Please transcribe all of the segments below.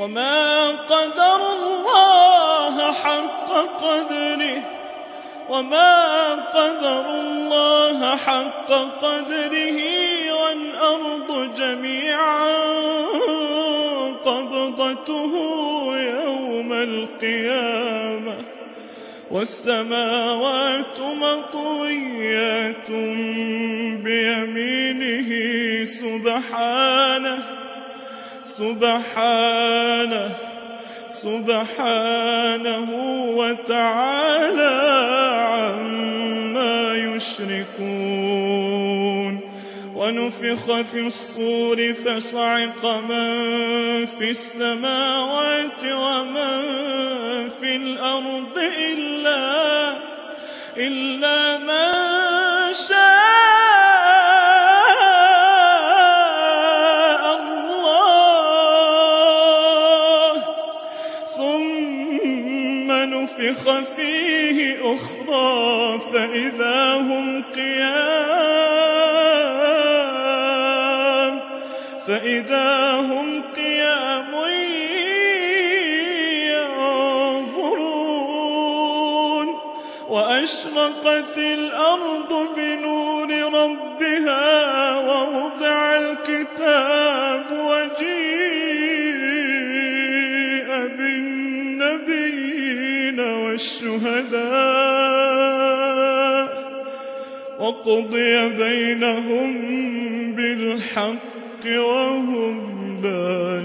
وما قدروا الله حق قدره والأرض جميعا قبضته يوم القيامة والسماوات مطويات بيمينه سبحانه وتعالى عما يشركون. ونفخ في الصور فصعق من في السماوات ومن في الأرض إلا من شاء الله ثم نفخ فيه أخرى فإذا هم قيام ينظرون. وأشرقت الأرض بنور ربها ووضع الكتاب وجيء بالنبيين والشهداء وقضي بينهم بالحق وهم لا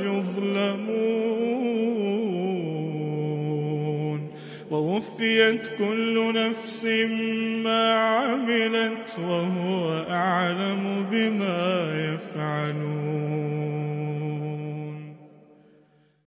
يظلمون. ووفيت كل نفس ما عملت وهو أعلم بما يفعلون.